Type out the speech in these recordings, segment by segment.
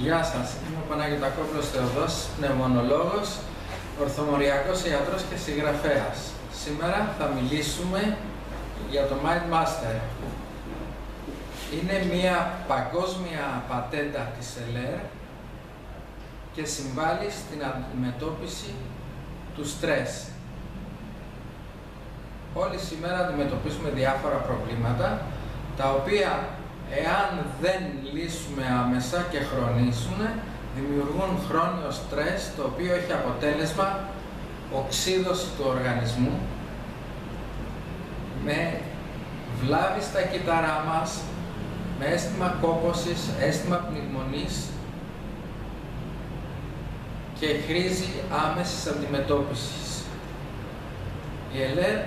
Γεια σας, είμαι ο Παναγιωτακόπουλος Θεοδός, πνευμονολόγος, ορθομοριακός ιατρός και συγγραφέας. Σήμερα θα μιλήσουμε για το MindMaster. Είναι μια παγκόσμια πατέντα της ΕΛΕΡ και συμβάλλει στην αντιμετώπιση του στρες. Όλοι σήμερα αντιμετωπίζουμε διάφορα προβλήματα, τα οποία εάν δεν λύσουμε άμεσα και χρονίσουν, δημιουργούν χρόνιο στρες, το οποίο έχει αποτέλεσμα οξύδωση του οργανισμού, με βλάβη στα κύτταρά μας, με αίσθημα κόπωσης, αίσθημα πνιγμονής και χρήζει άμεσης αντιμετώπισης. Η ΕΛΕΡ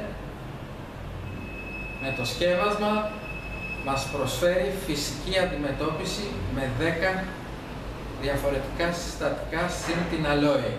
με το σκεύασμα μας προσφέρει φυσική αντιμετώπιση με 10 διαφορετικά συστατικά συν την αλόη.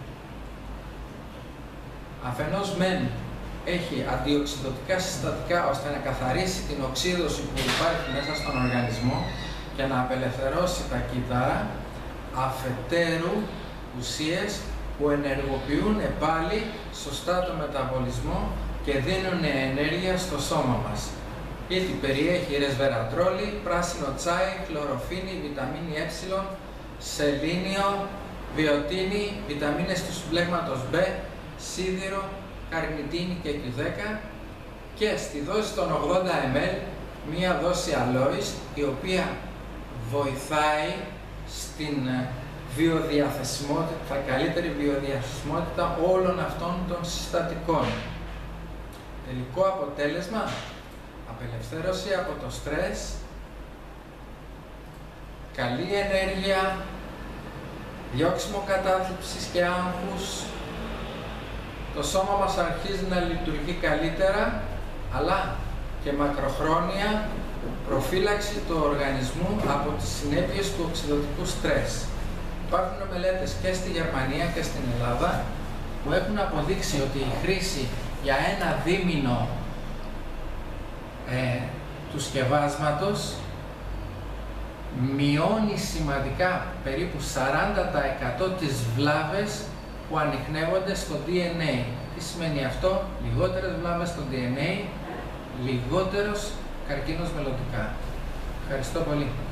Αφενός μεν έχει αντιοξυδωτικά συστατικά ώστε να καθαρίσει την οξύδωση που υπάρχει μέσα στον οργανισμό και να απελευθερώσει τα κύτταρα, αφετέρου ουσίες που ενεργοποιούν πάλι σωστά το μεταβολισμό και δίνουν ενέργεια στο σώμα μας. Γιατί περιέχει ρεσβερατρόλη, πράσινο τσάι, χλωροφίνη, βιταμίνη Ε, σελήνιο, βιοτίνη, βιταμίνες του συμπλέγματος B, σίδηρο, καρνιτίνη και Q10 και στη δόση των 80 ml μία δόση αλόης, η οποία βοηθάει στην βιοδιαθεσιμότητα, καλύτερη βιοδιαθεσιμότητα όλων αυτών των συστατικών. Τελικό αποτέλεσμα: απελευθέρωση από το στρες, καλή ενέργεια, διώξιμο κατάθλιψης και άγχους, το σώμα μας αρχίζει να λειτουργεί καλύτερα, αλλά και μακροχρόνια προφύλαξη του οργανισμού από τις συνέπειες του οξυδωτικού στρες. Υπάρχουν μελέτες και στη Γερμανία και στην Ελλάδα που έχουν αποδείξει ότι η χρήση για ένα δίμηνο του σκευάσματος μειώνει σημαντικά, περίπου 40% τις βλάβες που ανιχνεύονται στο DNA. Τι σημαίνει αυτό? Λιγότερες βλάβες στο DNA, λιγότερος καρκίνος μελλοντικά. Ευχαριστώ πολύ.